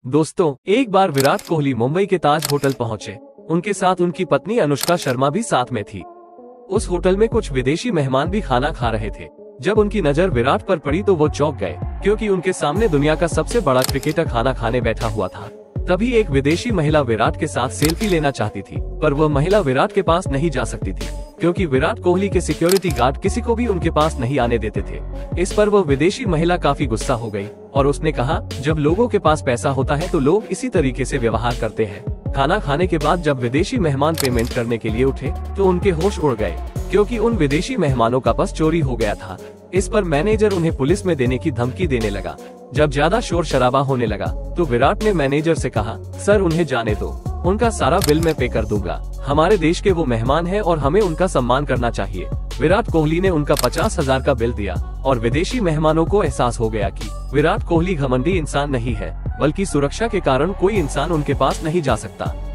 दोस्तों, एक बार विराट कोहली मुंबई के ताज होटल पहुंचे। उनके साथ उनकी पत्नी अनुष्का शर्मा भी साथ में थी। उस होटल में कुछ विदेशी मेहमान भी खाना खा रहे थे। जब उनकी नजर विराट पर पड़ी तो वो चौंक गए, क्योंकि उनके सामने दुनिया का सबसे बड़ा क्रिकेटर खाना खाने बैठा हुआ था। तभी एक विदेशी महिला विराट के साथ सेल्फी लेना चाहती थी, पर वह महिला विराट के पास नहीं जा सकती थी, क्योंकि विराट कोहली के सिक्योरिटी गार्ड किसी को भी उनके पास नहीं आने देते थे। इस पर वह विदेशी महिला काफी गुस्सा हो गई और उसने कहा, जब लोगों के पास पैसा होता है तो लोग इसी तरीके से व्यवहार करते हैं। खाना खाने के बाद जब विदेशी मेहमान पेमेंट करने के लिए उठे तो उनके होश उड़ गए, क्योंकि उन विदेशी मेहमानों का पर्स चोरी हो गया था। इस पर मैनेजर उन्हें पुलिस में देने की धमकी देने लगा। जब ज्यादा शोर शराबा होने लगा तो विराट ने मैनेजर से कहा, सर उन्हें जाने दो, उनका सारा बिल मैं पे कर दूंगा। हमारे देश के वो मेहमान हैं और हमें उनका सम्मान करना चाहिए। विराट कोहली ने उनका 50,000 का बिल दिया और विदेशी मेहमानों को एहसास हो गया कि विराट कोहली घमंडी इंसान नहीं है, बल्कि सुरक्षा के कारण कोई इंसान उनके पास नहीं जा सकता।